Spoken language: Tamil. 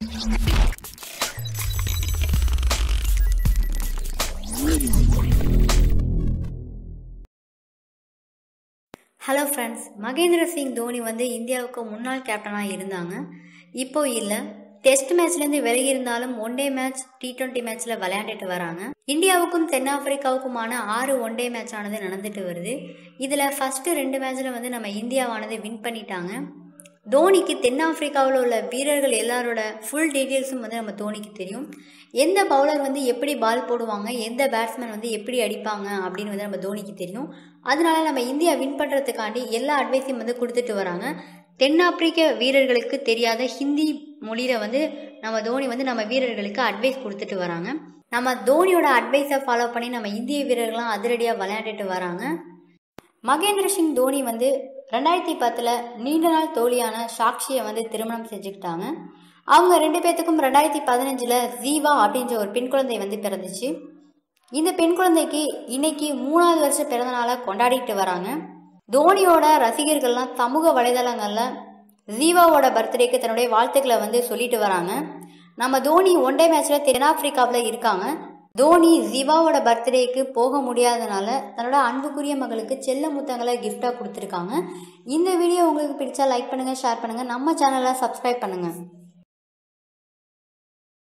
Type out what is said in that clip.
ஹலோ ஃப்ரெண்ட்ஸ், மகேந்திர சிங் தோனி இந்தியாவுக்கு முன்னாள் கேப்டனாக இருந்தாங்க. இப்போ இல்லை, டெஸ்ட் மேட்ச்லேருந்து விலகி இருந்தாலும் ஒன் டே மேட்ச், T20 மேட்ச்சில் விளையாண்டுட்டு வராங்க. இந்தியாவுக்கும் தென்னாப்பிரிக்காவுக்குமான 6 ஒன் டே மேட்ச் ஆனது நடந்துட்டு வருது. இதில் ஃபஸ்ட்டு 2 மேட்ச்சில் நம்ம இந்தியாவானது வின் பண்ணிட்டாங்க. தோனிக்கு தென்னாப்பிரிக்காவில் உள்ள வீரர்கள் எல்லாரோட ஃபுல் டீட்டெயில்ஸும் நம்ம தோனிக்கு தெரியும். எந்த பவுலர் எப்படி பால் போடுவாங்க, எந்த பேட்ஸ்மேன் எப்படி அடிப்பாங்க அப்படின்னு நம்ம தோனிக்கு தெரியும். அதனால நம்ம இந்தியா வின் பண்ணுறதுக்காண்டி எல்லா அட்வைஸையும் கொடுத்துட்டு வராங்க. தென்னாப்பிரிக்க வீரர்களுக்கு தெரியாத ஹிந்தி மொழியில் நம்ம தோனி நம்ம வீரர்களுக்கு அட்வைஸ் கொடுத்துட்டு வராங்க. நம்ம தோனியோட அட்வைஸை ஃபாலோ பண்ணி நம்ம இந்திய வீரர்கள்லாம் அதிரடியாக விளையாண்டுட்டு வராங்க. மகேந்திர சிங் தோனி 2010 நீண்ட நாள் தோழியான சாக்ஷியை திருமணம் செஞ்சுக்கிட்டாங்க. அவங்க 2 பேர்த்துக்கும் 2015 ஜீவா அப்படின்ற ஒரு பெண் குழந்தை பிறந்துச்சு. இந்த பெண் குழந்தைக்கு இன்னைக்கு 3வது வருஷ பிறந்த நாளை கொண்டாடிட்டு வராங்க. தோனியோட ரசிகர்கள்லாம் சமூக வலைதளங்களில் ஜீவாவோட பர்த்டேக்கு தன்னுடைய வாழ்த்துக்களை சொல்லிட்டு வராங்க. நம்ம தோனி ஒன் டே மேட்ச்சில் தென்னாப்பிரிக்காவில் இருக்காங்க. தோனி ஜீவாவோட பர்த்டேக்கு போக முடியாதனால தன்னோட அன்புக்குரிய மகளுக்கு செல்ல முத்தங்களை கிஃப்டாக கொடுத்துருக்காங்க. இந்த வீடியோ உங்களுக்கு பிடிச்சா லைக் பண்ணுங்கள், ஷேர் பண்ணுங்கள், நம்ம சேனலை சப்ஸ்கிரைப் பண்ணுங்கள்.